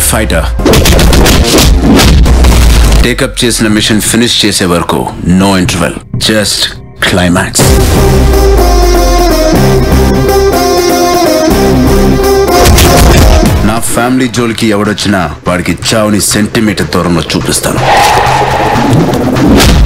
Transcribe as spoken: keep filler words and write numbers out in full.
Fighter. Take up chase mission finish chase varaku no interval, just climax. నా family జోలికి ఎవడొచ్చినా వాడికి చావుని సెంటీమీటర్ దూరంలో చూపిస్తాను.